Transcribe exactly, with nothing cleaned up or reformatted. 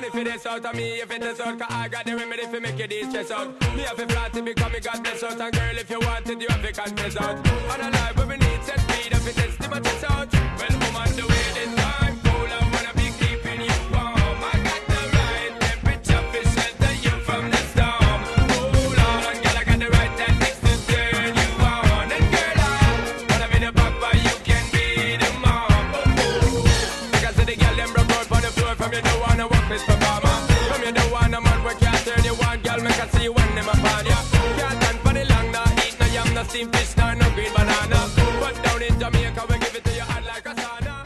money for this out of me if it is out, cause I got the remedy for make you de-stress out. Me have a flat to become me God bless out. And girl, if you want it, you have to confess out. On a life where we need set speed up, it is to my chest out. Well, woman, the way this time cool, I wanna be keeping you warm. I got the right temperature for shelter you from the storm. Hold on, girl, I got the right tactics to turn you on. And girl, I wanna be the papa, you can be the mom. Oh, oh. Because the girl them broke out on the floor. From you don't wanna work this performer. From you don't wanna man work, can't turn you on. Girl, make I see you when them upon ya. Can't stand for the long, nah eat no yam, no steamed fish, nah no green banana. But down in Jamaica, we give it to you hot like a sauna.